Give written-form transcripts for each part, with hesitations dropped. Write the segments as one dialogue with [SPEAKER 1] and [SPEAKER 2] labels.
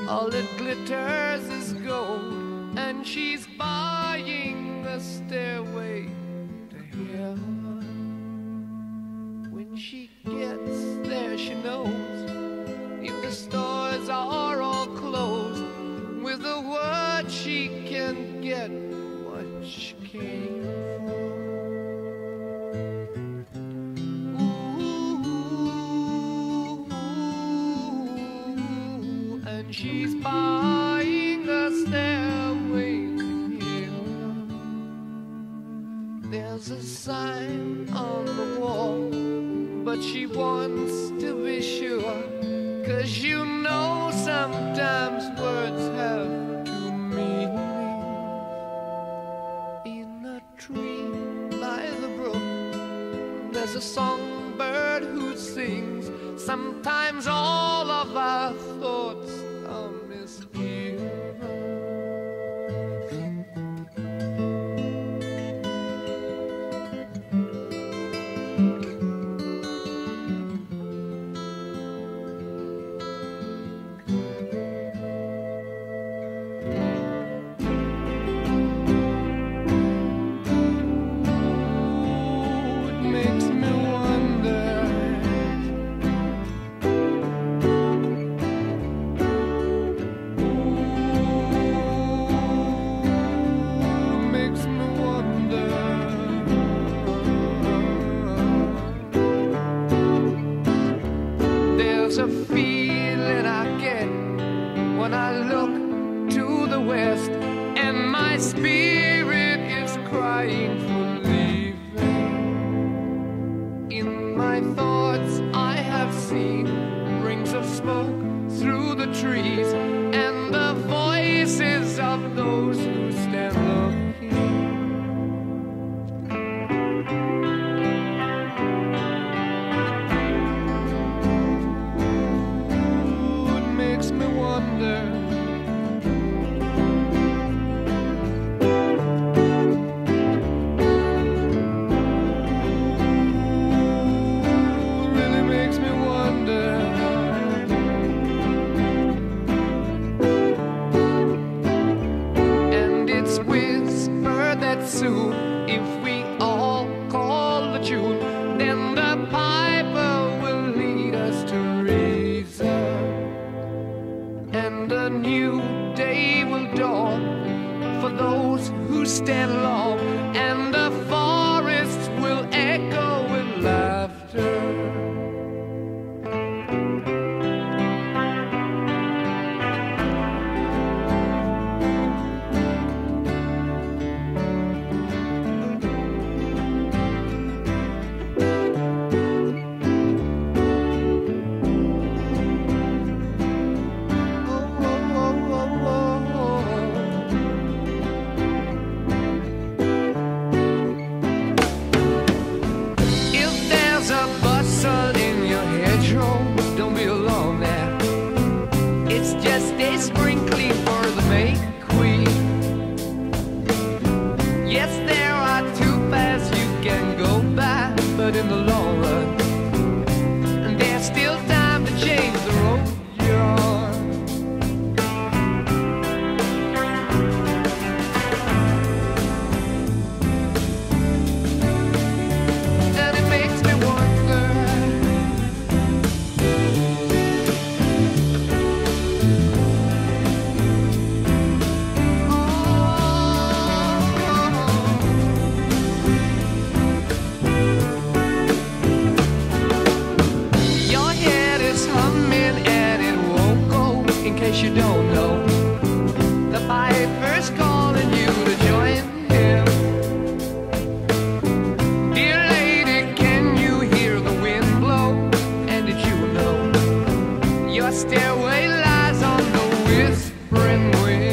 [SPEAKER 1] All that glitters is gold, and she's buying a stairway to heaven. When she gets there, she knows if the stores are all closed, with a word she can get what she came for. Ooh, and she's buying a stairway to heaven. There's a sign on the wall, but she wants to be sure, 'cause you know sometimes words have two meanings. In a tree by the brook, there's a songbird who sings. Sometimes all of our thoughts are misgiven. There's a feeling I get when I look to the west, and my spirit is crying for leaving. In my thoughts I have seen rings of smoke through the trees, and the voices of those who stand looking. Soon, if we all call the tune, then the piper will lead us to reason, and a new day will dawn for those who stand long, and the forests will echo with laughter. Sprinkling for the May Queen. Yes, there are two paths you can go by, but in the long run, there's still time to change the road you're on. And it makes me wonder, you don't know, the piper's calling you to join him. Dear lady, can you hear the wind blow? And did you know your stairway lies on the whispering wind?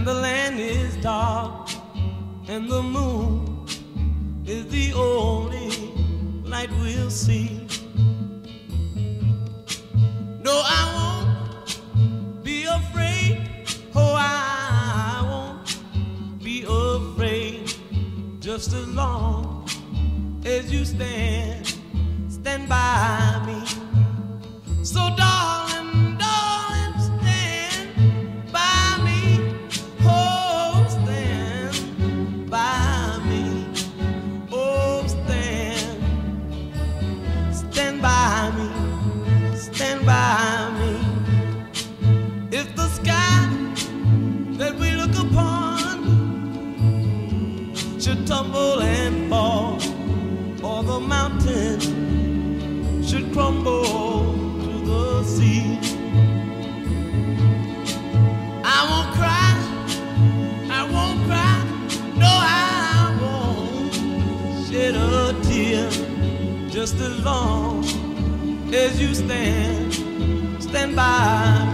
[SPEAKER 2] the land is dark and the moon is the only light we'll see. No, I won't be afraid. Oh, I won't be afraid. Just as long as you stand by me. So darling, darling, stand by me. Oh, stand by me. Oh, stand by me. Stand by me. If the sky that we look upon should tumble and fall, or the mountain should crumble to the sea, I won't cry, no, I won't shed a tear, just as long as you stand by